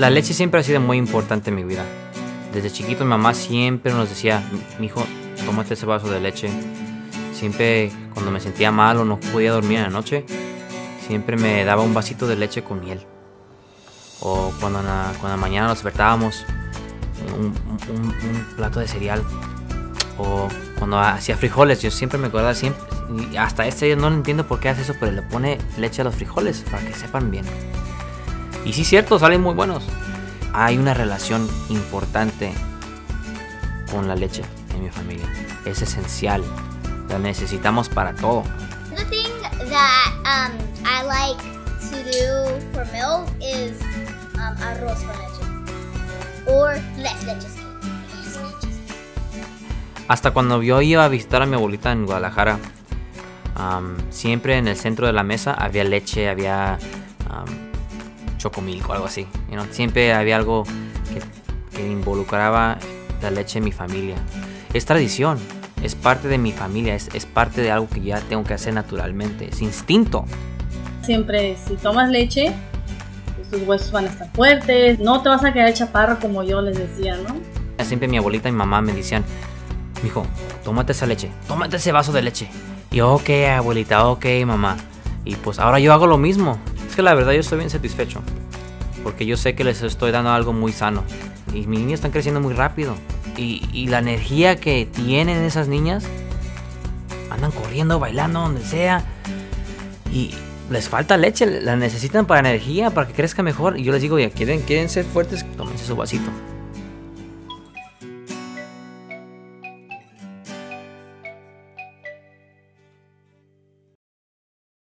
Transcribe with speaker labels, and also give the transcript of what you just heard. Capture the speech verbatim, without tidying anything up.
Speaker 1: La leche siempre ha sido muy importante en mi vida. Desde chiquito mi mamá siempre nos decía, mijo, tómate ese vaso de leche. Siempre cuando me sentía mal o no podía dormir en la noche, siempre me daba un vasito de leche con miel. O cuando en la, cuando en la mañana nos despertábamos, un, un, un plato de cereal. O cuando hacía frijoles, yo siempre me acordaba siempre. Y hasta este día no entiendo por qué hace eso, pero le pone leche a los frijoles para que sepan bien. Y sí, cierto, salen muy buenos. Hay una relación importante con la leche en mi familia. Es esencial. La necesitamos para todo.
Speaker 2: The thing that um, I like to do for milk is um, arroz con leche. Or less leches.
Speaker 1: Hasta cuando yo iba a visitar a mi abuelita en Guadalajara, um, siempre en el centro de la mesa había leche, había um, chocomilk o algo así. You know? Siempre había algo que, que involucraba la leche en mi familia. Es tradición, es parte de mi familia, es, es parte de algo que ya tengo que hacer naturalmente, es instinto.
Speaker 3: Siempre, si tomas leche, pues tus huesos van a estar fuertes, no te vas a quedar chaparro como yo les decía, ¿no?
Speaker 1: Siempre mi abuelita y mi mamá me decían, mijo, tómate esa leche, tómate ese vaso de leche. Y yo, ok, abuelita, ok, mamá. Y pues ahora yo hago lo mismo. Es que la verdad yo estoy bien satisfecho, porque yo sé que les estoy dando algo muy sano. Y mis niños están creciendo muy rápido. Y, y la energía que tienen esas niñas, andan corriendo, bailando, donde sea. Y les falta leche, la necesitan para energía, para que crezca mejor. Y yo les digo, ya quieren, quieren ser fuertes, tómense su vasito.